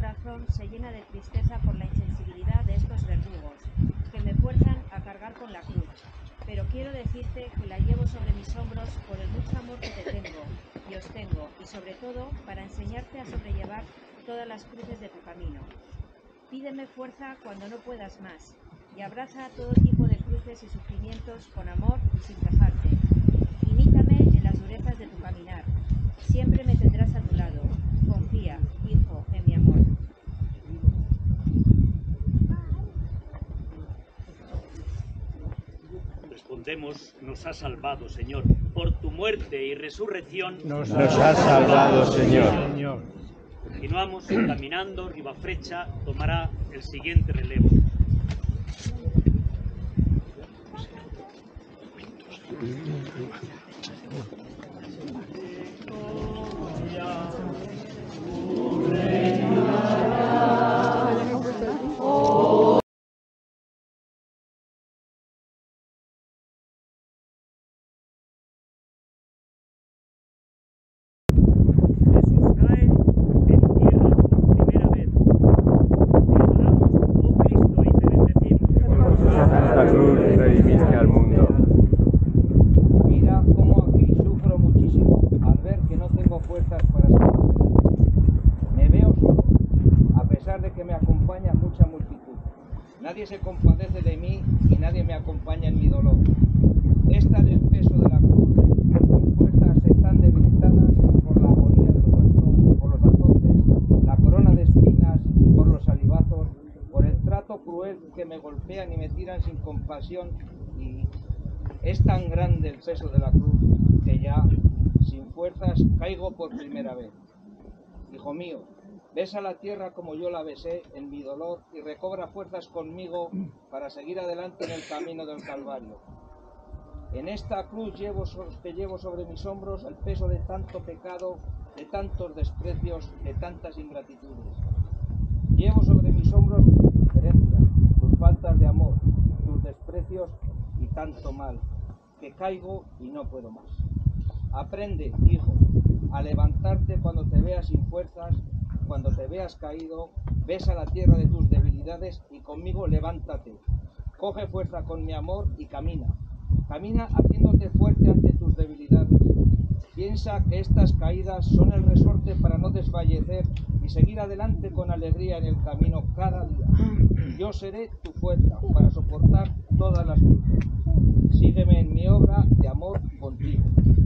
corazón se llena de tristeza por la insensibilidad de estos verdugos, que me fuerzan a cargar con la cruz. Pero quiero decirte que la llevo sobre mis hombros por el mucho amor que te tengo y os tengo, y sobre todo para enseñarte a sobrellevar todas las cruces de tu camino. Pídeme fuerza cuando no puedas más, y abraza todo tipo de cruces y sufrimientos con amor y sin cejarte. Imítame en las durezas de tu caminar. Siempre me tendrás a tu lado. Confía, hijo, en mi amor. Respondemos, nos has salvado, Señor. Por tu muerte y resurrección Nos has salvado, Señor. Continuamos caminando. Ribafrecha tomará el siguiente relevo. Nadie se compadece de mí y nadie me acompaña en mi dolor. Es tal el peso de la cruz, mis fuerzas están debilitadas por la agonía del huerto, por los azotes, la corona de espinas, por los salivazos, por el trato cruel que me golpean y me tiran sin compasión, y es tan grande el peso de la cruz que ya, sin fuerzas, caigo por primera vez. Hijo mío, besa la tierra como yo la besé en mi dolor y recobra fuerzas conmigo para seguir adelante en el camino del Calvario. En esta cruz que llevo sobre mis hombros el peso de tanto pecado, de tantos desprecios, de tantas ingratitudes. Llevo sobre mis hombros tus indiferencias, tus faltas de amor, tus desprecios y tanto mal, que caigo y no puedo más. Aprende, hijo, a levantarte cuando te veas sin fuerzas. Cuando te veas caído, besa la tierra de tus debilidades y conmigo levántate. Coge fuerza con mi amor y camina. Camina haciéndote fuerte ante tus debilidades. Piensa que estas caídas son el resorte para no desfallecer y seguir adelante con alegría en el camino cada día. Yo seré tu fuerza para soportar todas las cruces. Sígueme en mi obra de amor contigo.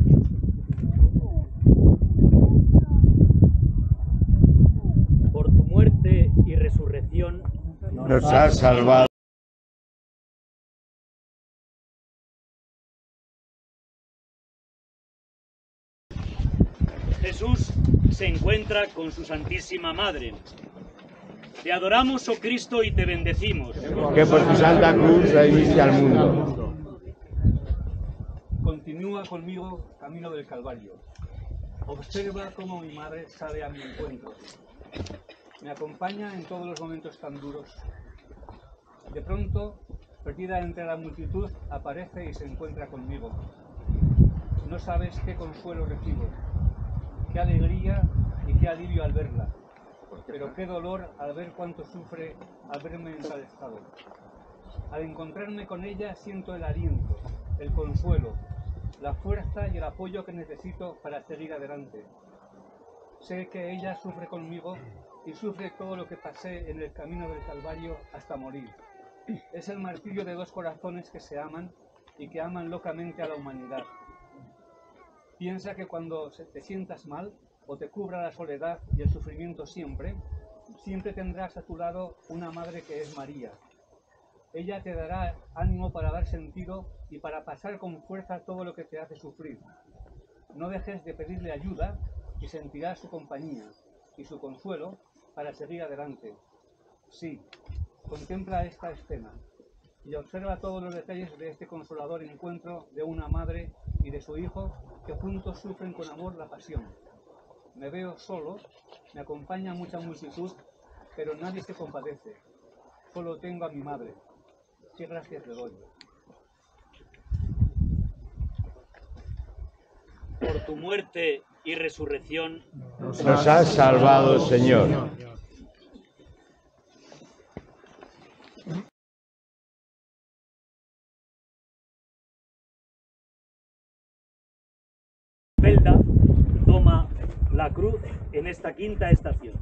Y resurrección nos has salvado. Jesús se encuentra con su Santísima Madre. Te adoramos, oh Cristo, y te bendecimos. Que por tu santa cruz redimiste al mundo. Continúa conmigo camino del Calvario. Observa cómo mi madre sale a mi encuentro. Me acompaña en todos los momentos tan duros. De pronto, perdida entre la multitud, aparece y se encuentra conmigo. No sabes qué consuelo recibo, qué alegría y qué alivio al verla, pero qué dolor al ver cuánto sufre al verme en tal estado. Al encontrarme con ella siento el aliento, el consuelo, la fuerza y el apoyo que necesito para seguir adelante. Sé que ella sufre conmigo y sufre todo lo que pasé en el camino del Calvario hasta morir. Es el martirio de dos corazones que se aman y que aman locamente a la humanidad. Piensa que cuando te sientas mal o te cubra la soledad y el sufrimiento siempre tendrás a tu lado una madre que es María. Ella te dará ánimo para dar sentido y para pasar con fuerza todo lo que te hace sufrir. No dejes de pedirle ayuda y sentirás su compañía y su consuelo para seguir adelante. Sí, contempla esta escena y observa todos los detalles de este consolador encuentro de una madre y de su hijo que juntos sufren con amor la pasión. Me veo solo, me acompaña mucha multitud, pero nadie se compadece. Solo tengo a mi madre. Qué gracias le doy. Por tu muerte y resurrección nos has salvado, Señor. Felda toma la cruz en esta quinta estación.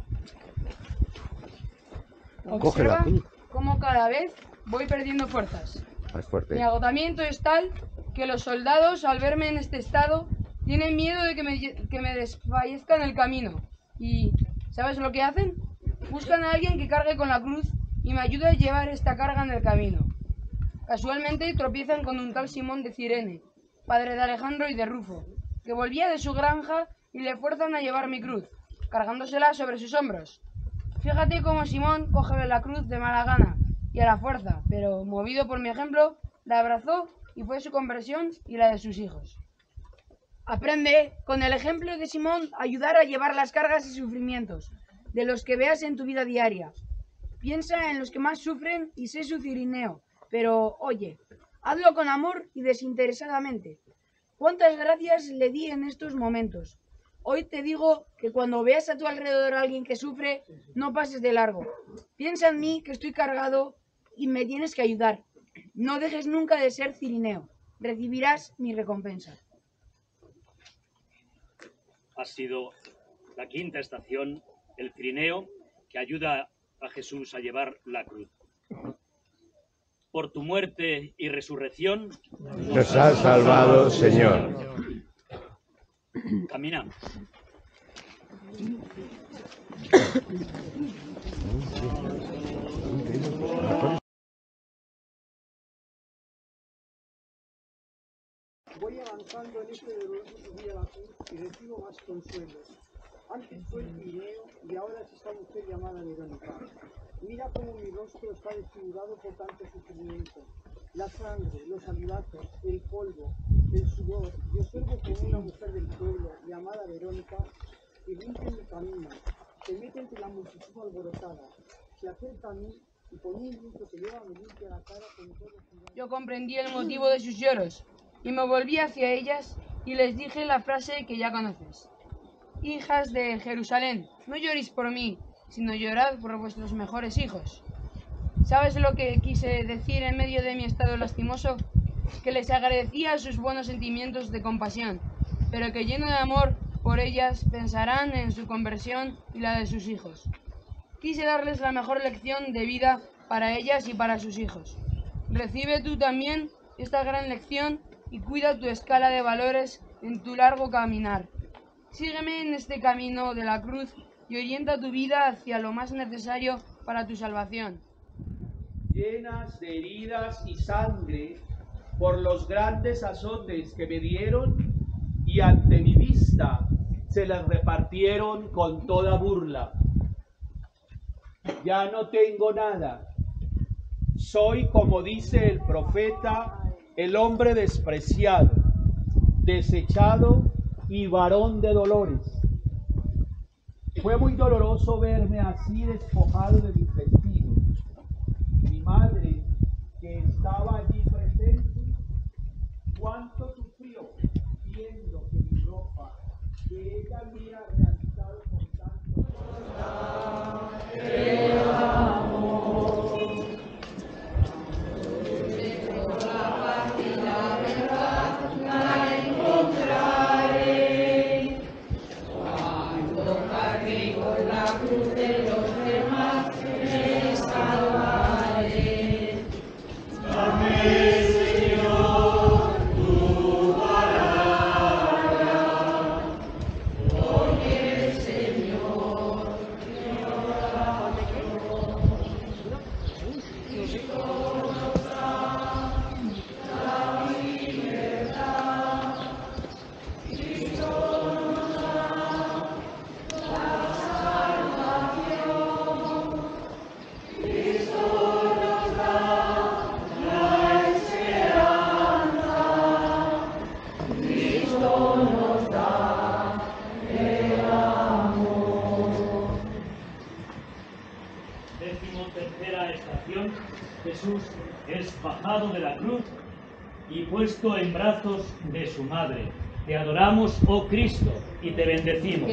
Coge la Observa cruz. cómo cada vez voy perdiendo fuerzas. Más fuerte. Mi agotamiento es tal que los soldados, al verme en este estado, tienen miedo de que me desfallezca en el camino. Y, ¿sabes lo que hacen? Buscan a alguien que cargue con la cruz y me ayude a llevar esta carga en el camino. Casualmente tropiezan con un tal Simón de Cirene, padre de Alejandro y de Rufo, que volvía de su granja y le fuerzan a llevar mi cruz, cargándosela sobre sus hombros. Fíjate cómo Simón coge la cruz de mala gana y a la fuerza, pero movido por mi ejemplo, la abrazó y fue su conversión y la de sus hijos. Aprende, con el ejemplo de Simón, a ayudar a llevar las cargas y sufrimientos de los que veas en tu vida diaria. Piensa en los que más sufren y sé su cirineo, pero oye, hazlo con amor y desinteresadamente. ¿Cuántas gracias le di en estos momentos? Hoy te digo que cuando veas a tu alrededor a alguien que sufre, no pases de largo. Piensa en mí, que estoy cargado y me tienes que ayudar. No dejes nunca de ser cirineo. Recibirás mi recompensa. Ha sido la quinta estación, el Cirineo, que ayuda a Jesús a llevar la cruz. Por tu muerte y resurrección, Nos has salvado, Señor. caminamos. Voy avanzando en este doloroso subir a la cruz y recibo más consuelos. Antes fue el Cirineo y ahora es esta mujer llamada Verónica. Mira cómo mi rostro está desfigurado por tanto sufrimiento. La sangre, los salivazos, el polvo, el sudor. Y observo como una mujer del pueblo, llamada Verónica, irrumpe en mi camino, se mete entre la multitud alborotada, se acerca a mí y con un grito que lleva me limpia la cara con todo su... Yo comprendí el motivo de sus lloros y me volví hacia ellas y les dije la frase que ya conoces. Hijas de Jerusalén, no lloréis por mí, sino llorad por vuestros mejores hijos. ¿Sabes lo que quise decir en medio de mi estado lastimoso? Que les agradecía sus buenos sentimientos de compasión, pero que lleno de amor por ellas pensarán en su conversión y la de sus hijos. Quise darles la mejor lección de vida para ellas y para sus hijos. Recibe tú también esta gran lección y cuida tu escala de valores en tu largo caminar. Sígueme en este camino de la cruz y orienta tu vida hacia lo más necesario para tu salvación. Llenas de heridas y sangre por los grandes azotes que me dieron, y ante mi vista se las repartieron con toda burla. Ya no tengo nada. Soy, como dice el profeta, el hombre despreciado, desechado y varón de dolores. Fue muy doloroso verme así despojado de mis vestidos. Mi madre, que estaba allí presente, cuánto sufrió viendo que mi ropa, que ella había realizado con tanto Tercera estación, Jesús es bajado de la cruz y puesto en brazos de su madre. Te adoramos, oh Cristo, y te bendecimos.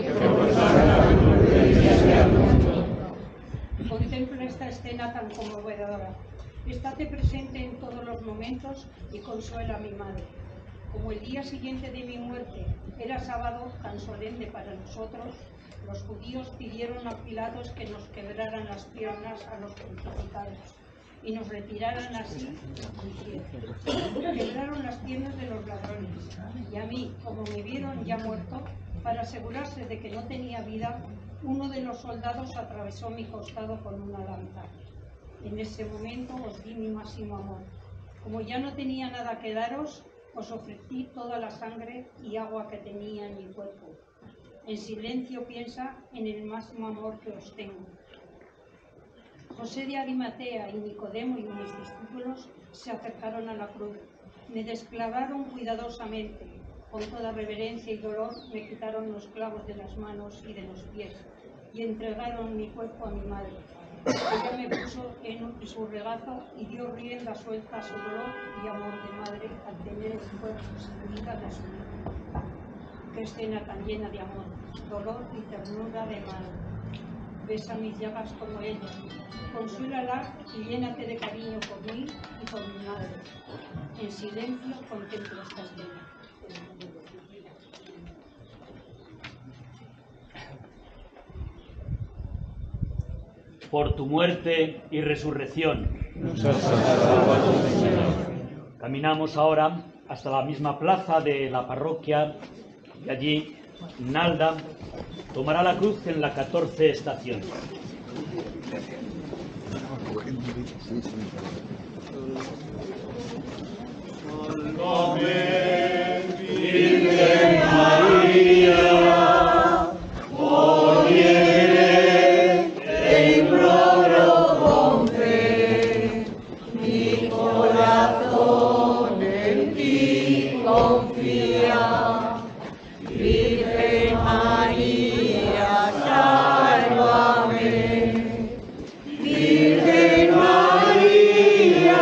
Contempla esta escena tan conmovedora. Estate presente en todos los momentos y consuela a mi madre. Como el día siguiente de mi muerte era sábado tan solemne para nosotros, los judíos pidieron a Pilatos que nos quebraran las piernas a los crucificados y nos retiraran así del cielo. Quebraron las piernas de los ladrones, y a mí, como me vieron ya muerto, para asegurarse de que no tenía vida, uno de los soldados atravesó mi costado con una lanza. En ese momento os di mi máximo amor. Como ya no tenía nada que daros, os ofrecí toda la sangre y agua que tenía en mi cuerpo. En silencio piensa en el máximo amor que os tengo. José de Arimatea y Nicodemo y mis discípulos se acercaron a la cruz. Me desclavaron cuidadosamente. Con toda reverencia y dolor me quitaron los clavos de las manos y de los pies y entregaron mi cuerpo a mi madre. Ella me puso en su regazo y dio rienda suelta a su dolor y amor de madre al tener el cuerpo sin vida de su hijo. Qué escena tan llena de amor, dolor y ternura de madre. Besa mis llagas como ella, consuélala y llénate de cariño por mí y por mi madre. En silencio contemplo esta escena. Por tu muerte y resurrección. Caminamos ahora hasta la misma plaza de la parroquia y allí Nalda tomará la cruz en la 14 estación. Amén, Virgen María, oye, te imploro con fe, mi corazón en ti confía. Virgen María, sálvame. Virgen María,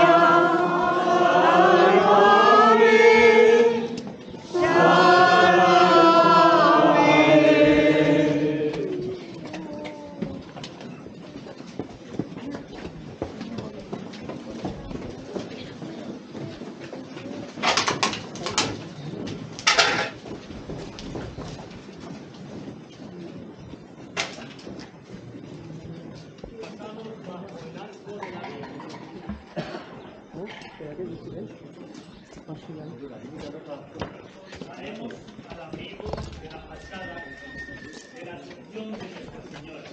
Haremos al abrigo de la fachada de la Asunción de Nuestra Señora.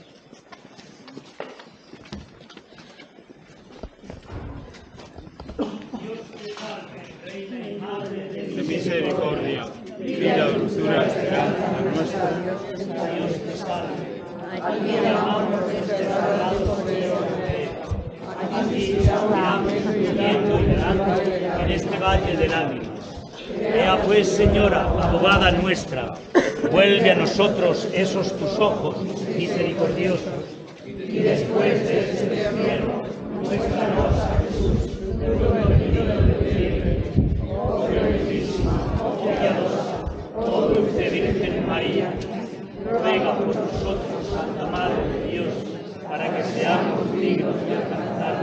Dios te salve, Reina y Madre de misericordia, vida, dulzura, esperanza nuestra. Dios te salve. a ti llamamos desterrados de los a ti llamamos Viendo y velando en este valle de lágrimas. Ea pues, Señora, abogada nuestra, vuelve a nosotros esos tus ojos misericordiosos, y después de este destierro, muéstranos a Jesús, prometido del Virgen, oh Clementísima, oh piadosa, oh dulce Virgen María, ruega por nosotros, Santa Madre de Dios, para que seamos dignos de alcanzar.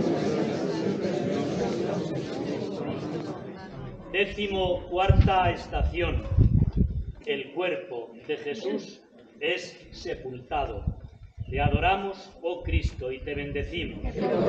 14ª estación. El cuerpo de Jesús es sepultado. Te adoramos, oh Cristo, y te bendecimos.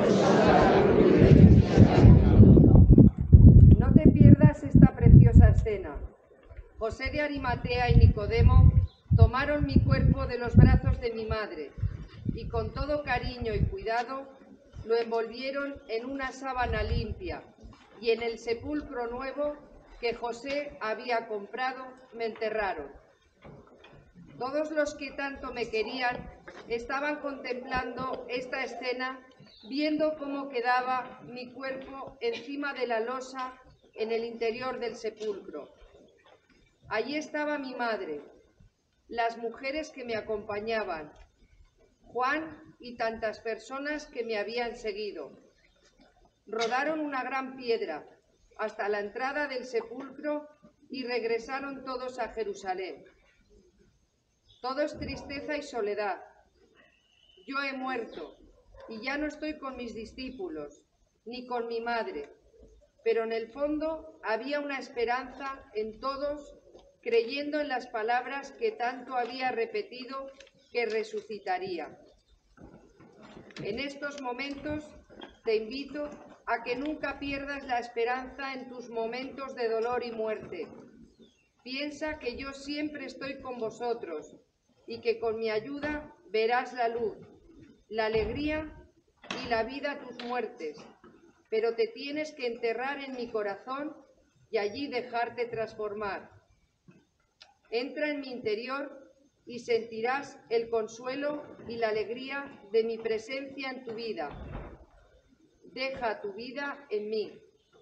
No te pierdas esta preciosa escena. José de Arimatea y Nicodemo tomaron mi cuerpo de los brazos de mi madre y con todo cariño y cuidado lo envolvieron en una sábana limpia y en el sepulcro nuevo que José había comprado me enterraron. Todos los que tanto me querían estaban contemplando esta escena, viendo cómo quedaba mi cuerpo encima de la losa en el interior del sepulcro. Allí estaba mi madre, las mujeres que me acompañaban, Juan y tantas personas que me habían seguido. Rodaron una gran piedra hasta la entrada del sepulcro y regresaron todos a Jerusalén. Todo es tristeza y soledad. Yo he muerto y ya no estoy con mis discípulos, ni con mi madre. pero en el fondo había una esperanza en todos, creyendo en las palabras que tanto había repetido, que resucitaría. En estos momentos te invito a que nunca pierdas la esperanza en tus momentos de dolor y muerte. Piensa que yo siempre estoy con vosotros y que con mi ayuda verás la luz, la alegría y la vida a tus muertes, pero te tienes que enterrar en mi corazón y allí dejarte transformar. Entra en mi interior y sentirás el consuelo y la alegría de mi presencia en tu vida. Deja tu vida en mí.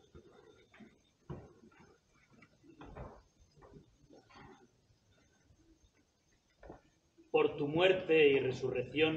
Por tu muerte y resurrección,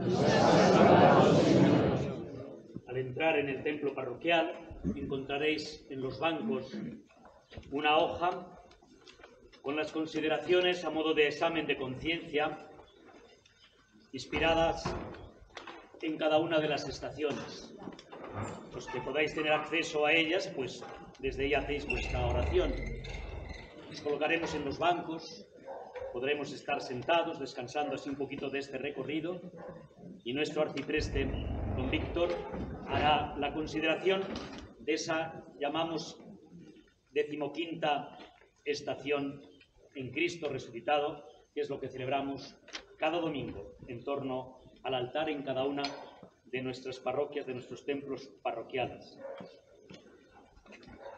al entrar en el templo parroquial, encontraréis en los bancos una hoja con las consideraciones a modo de examen de conciencia, inspiradas en cada una de las estaciones. Los que podáis tener acceso a ellas, pues desde ahí hacéis vuestra oración. Nos colocaremos en los bancos, podremos estar sentados, descansando así un poquito de este recorrido, y nuestro arcipreste, don Víctor, hará la consideración de esa, llamamos, 15ª estación en Cristo resucitado, que es lo que celebramos cada domingo en torno al altar en cada una de nuestras parroquias, de nuestros templos parroquiales.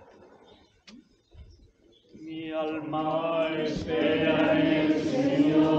Mi alma espera en el Señor.